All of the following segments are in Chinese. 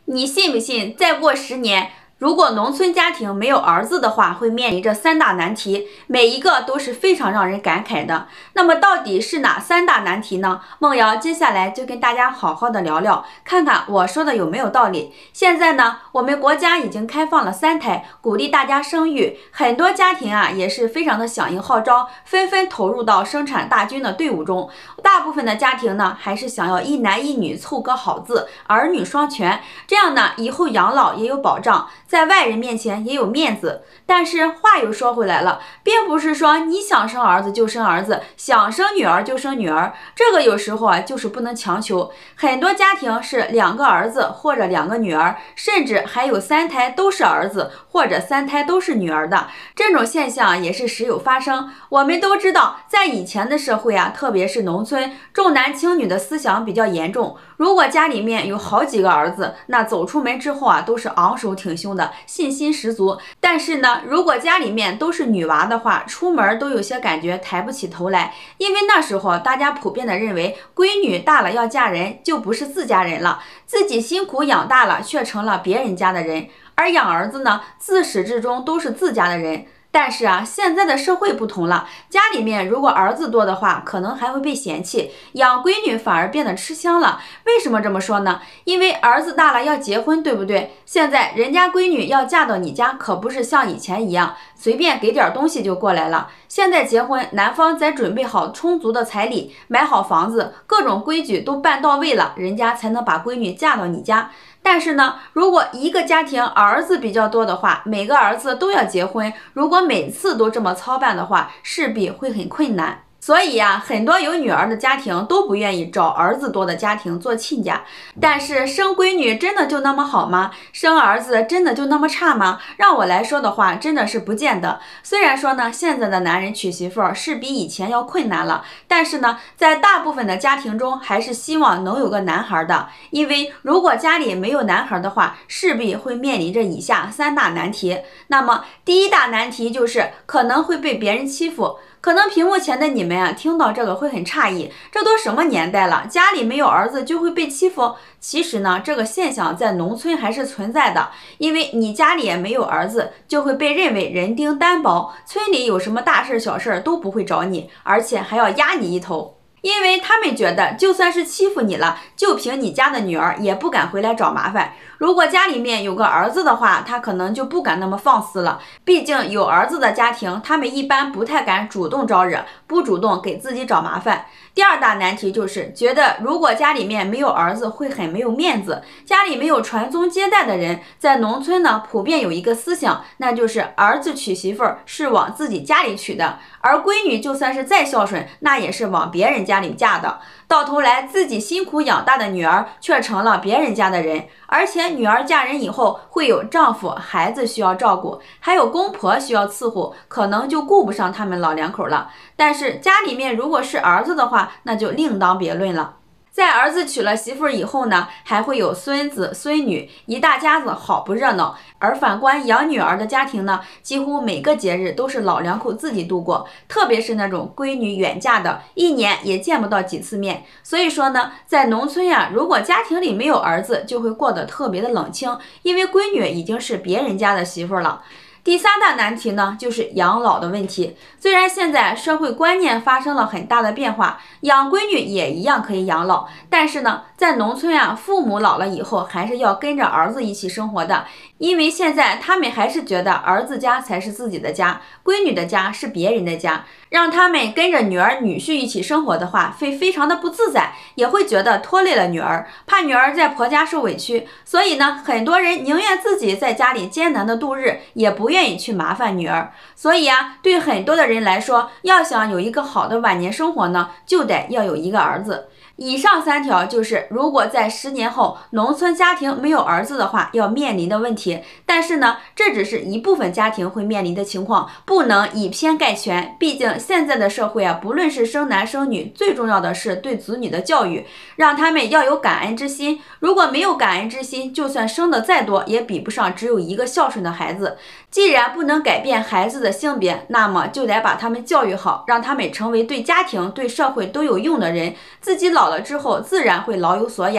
你信不信，再过10年，如果农村家庭没有儿子的话，会面临着3大难题，每一个都是非常让人感慨的。那么到底是哪3大难题呢？梦瑶接下来就跟大家好好的聊聊，看看我说的有没有道理。现在呢，我们国家已经开放了3胎，鼓励大家生育，很多家庭啊也是非常的响应号召，纷纷投入到生产大军的队伍中。大部分的家庭呢，还是想要一男一女凑个好字，儿女双全，这样呢，以后养老也有保障，在外人面前也有面子。但是话又说回来了，并不是说你想生儿子就生儿子，想生女儿就生女儿，这个有时候啊就是不能强求。很多家庭是2个儿子或者2个女儿，甚至还有3胎都是儿子或者3胎都是女儿的，这种现象也是时有发生。我们都知道，在以前的社会啊，特别是农村，重男轻女的思想比较严重。如果家里面有好几个儿子，那走出门之后啊，都是昂首挺胸的，信心十足。但是呢，如果家里面都是女娃的话，出门都有些感觉抬不起头来，因为那时候大家普遍的认为，闺女大了要嫁人，就不是自家人了，自己辛苦养大了，却成了别人家的人。而养儿子呢，自始至终都是自家的人。但是啊，现在的社会不同了，家里面如果儿子多的话，可能还会被嫌弃，养闺女反而变得吃香了。为什么这么说呢？因为儿子大了要结婚，对不对？现在人家闺女要嫁到你家，可不是像以前一样随便给点东西就过来了。现在结婚，男方再准备好充足的彩礼，买好房子，各种规矩都办到位了，人家才能把闺女嫁到你家。但是呢，如果一个家庭儿子比较多的话，每个儿子都要结婚，如果每次都这么操办的话，势必会很困难。所以呀，很多有女儿的家庭都不愿意找儿子多的家庭做亲家。但是生闺女真的就那么好吗？生儿子真的就那么差吗？让我来说的话，真的是不见得。虽然说呢，现在的男人娶媳妇儿是比以前要困难了，但是呢，在大部分的家庭中，还是希望能有个男孩的。因为如果家里没有男孩的话，势必会面临着以下3大难题。那么第一大难题就是可能会被别人欺负。可能屏幕前的你们啊，听到这个会很诧异，这都什么年代了，家里没有儿子就会被欺负？其实呢，这个现象在农村还是存在的，因为你家里也没有儿子，就会被认为人丁单薄，村里有什么大事小事都不会找你，而且还要压你一头。因为他们觉得，就算是欺负你了，就凭你家的女儿也不敢回来找麻烦。如果家里面有个儿子的话，他可能就不敢那么放肆了。毕竟有儿子的家庭，他们一般不太敢主动招惹，不主动给自己找麻烦。第2大难题就是觉得，如果家里面没有儿子，会很没有面子。家里没有传宗接代的人，在农村呢，普遍有一个思想，那就是儿子娶媳妇儿是往自己家里娶的，而闺女就算是再孝顺，那也是往别人家里嫁的。到头来，自己辛苦养大的女儿却成了别人家的人，而且女儿嫁人以后会有丈夫、孩子需要照顾，还有公婆需要伺候，可能就顾不上他们老两口了。但是家里面如果是儿子的话，那就另当别论了。在儿子娶了媳妇儿以后呢，还会有孙子孙女，一大家子好不热闹。而反观养女儿的家庭呢，几乎每个节日都是老两口自己度过，特别是那种闺女远嫁的，一年也见不到几次面。所以说呢，在农村呀，如果家庭里没有儿子，就会过得特别的冷清，因为闺女已经是别人家的媳妇儿了。第3大难题呢，就是养老的问题。虽然现在社会观念发生了很大的变化，养闺女也一样可以养老，但是呢，在农村啊，父母老了以后还是要跟着儿子一起生活的，因为现在他们还是觉得儿子家才是自己的家，闺女的家是别人的家。让他们跟着女儿女婿一起生活的话，会非常的不自在，也会觉得拖累了女儿，怕女儿在婆家受委屈。所以呢，很多人宁愿自己在家里艰难的度日，也不愿意去麻烦女儿。所以啊，对很多的人来说，要想有一个好的晚年生活呢，就得要有一个儿子。以上3条就是如果在10年后农村家庭没有儿子的话要面临的问题，但是呢，这只是一部分家庭会面临的情况，不能以偏概全。毕竟现在的社会啊，不论是生男生女，最重要的是对子女的教育，让他们要有感恩之心。如果没有感恩之心，就算生的再多，也比不上只有一个孝顺的孩子。既然不能改变孩子的性别，那么就得把他们教育好，让他们成为对家庭、对社会都有用的人，自己老了之后自然会老有所养。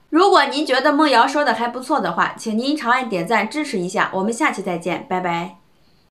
如果您觉得梦瑶说的还不错的话，请您长按点赞支持一下，我们下期再见，拜拜。